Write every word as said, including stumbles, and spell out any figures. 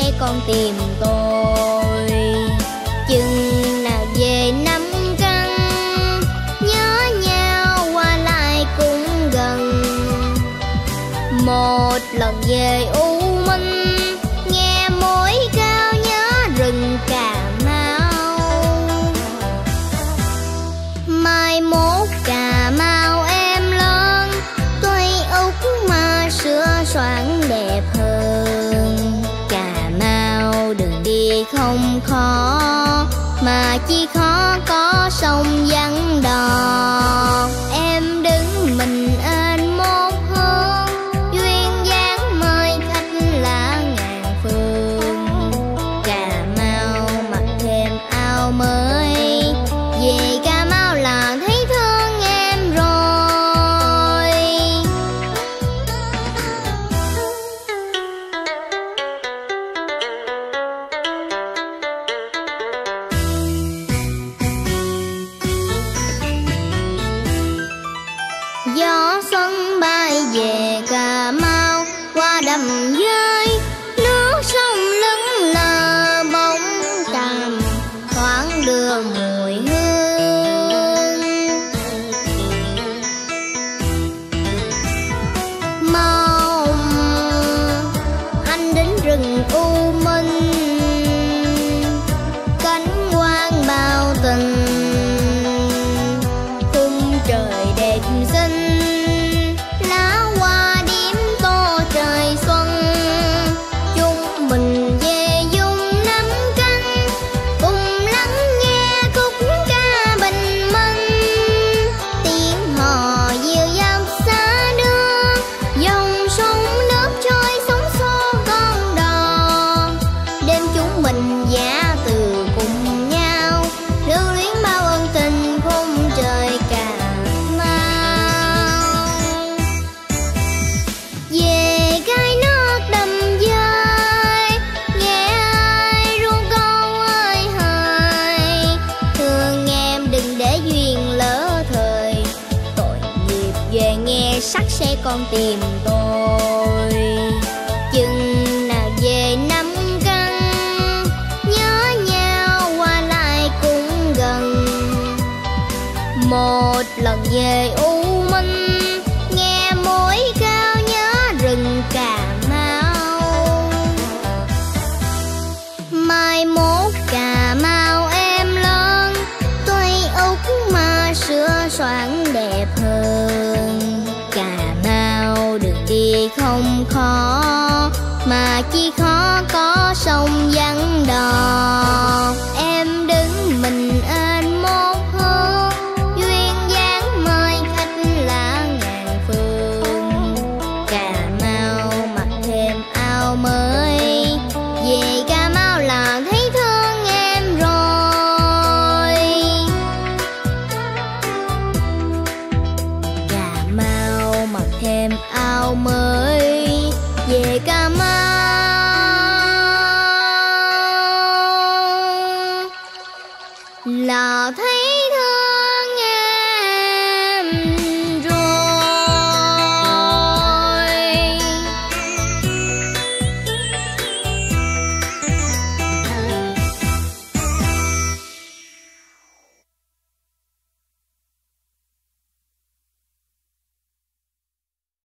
sẽ còn tìm tôi. Chừng nào về năm căn, nhớ nhau qua lại cũng gần. Một lần về U Minh, nghe mối cao nhớ rừng Cà Mau. Mai mốt Cà Mau em lớn, tuy Úc mà sửa soạn đẹp hơn. Cà Mau đường đi không khó, mà chỉ khó có sông vắng đò. Em đứng mình anh một hướng, duyên dáng mời khách lạ ngàn phương. Cà Mau mặc thêm áo mới, về Cà Mau là thấy thương em rồi. Gió xuân bay về Cà Mau, qua đầm dơi nước sông lững lờ bóng tràm, thoáng đưa mùi hương. Mong anh đến rừng U Minh, cánh quang bao tình. Khung trời đẹp xinh, lá hoa điểm tô trời xuân. Chúng mình về vùng năm căn, cùng lắng nghe khúc ca bình minh. Tiếng hò dịu dàng xa đưa, dòng sông nước trôi sóng xô con đò. Đêm chúng mình giả từ cùng nhau, lưu luyến bao ân tình khung trời Cà Mau. Về cái nước đầm dơi, nghe ai ru câu ơi hời. Thương em đừng để duyên lỡ thời, tội nghiệp về nghe sắc sẽ còn tìm tôi. Chừng nào về năm căn, nhớ nhau qua lại cũng gần. Một lần về U Minh, nghe mối cao nhớ rừng Cà Mau. Mai mốt Cà Mau em lớn, tuy Úc mà sửa soạn đẹp hơn. Cà Mau đường đi không khó, mà chỉ khó có sông vắng đò. Em đứng mình anh một hướng, duyên dáng mời khách lạ ngàn phương. Cà Mau mặc thêm áo mới, về Cà Mau là thấy thương em rồi. Cà Mau mặc thêm áo mới, về Cà Mau là thấy thương.